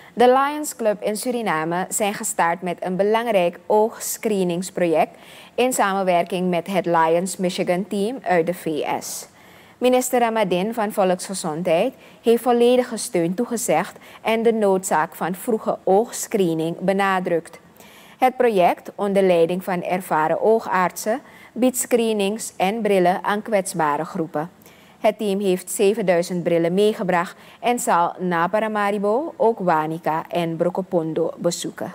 De Lions Club in Suriname zijn gestart met een belangrijk oogscreeningsproject in samenwerking met het Lions Michigan Team uit de VS. Minister Ramadin van Volksgezondheid heeft volledige steun toegezegd en de noodzaak van vroege oogscreening benadrukt. Het project, onder leiding van ervaren oogartsen, biedt screenings en brillen aan kwetsbare groepen. Het team heeft 7000 brillen meegebracht en zal na Paramaribo ook Wanica en Brokopondo bezoeken.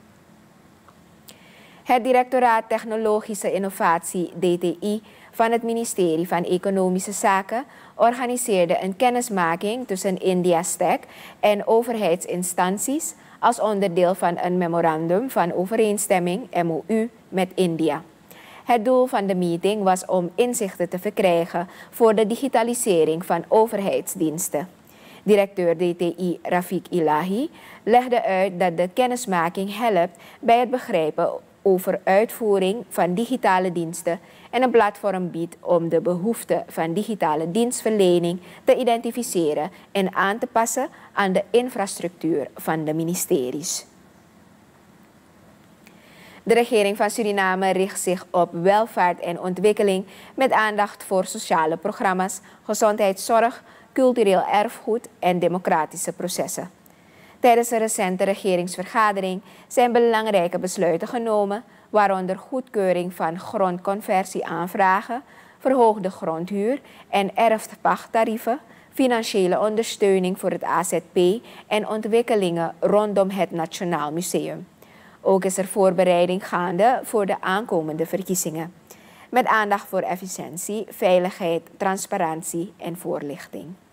Het Directoraat Technologische Innovatie DTI van het ministerie van Economische Zaken organiseerde een kennismaking tussen India-Stack en overheidsinstanties als onderdeel van een memorandum van overeenstemming MOU met India. Het doel van de meeting was om inzichten te verkrijgen voor de digitalisering van overheidsdiensten. Directeur DTI Rafiq Ilahi legde uit dat de kennismaking helpt bij het begrijpen over uitvoering van digitale diensten en een platform biedt om de behoeften van digitale dienstverlening te identificeren en aan te passen aan de infrastructuur van de ministeries. De regering van Suriname richt zich op welvaart en ontwikkeling met aandacht voor sociale programma's, gezondheidszorg, cultureel erfgoed en democratische processen. Tijdens een recente regeringsvergadering zijn belangrijke besluiten genomen, waaronder goedkeuring van grondconversieaanvragen, verhoogde grondhuur en erfpachttarieven, financiële ondersteuning voor het AZP en ontwikkelingen rondom het Nationaal Museum. Ook is er voorbereiding gaande voor de aankomende verkiezingen, met aandacht voor efficiëntie, veiligheid, transparantie en voorlichting.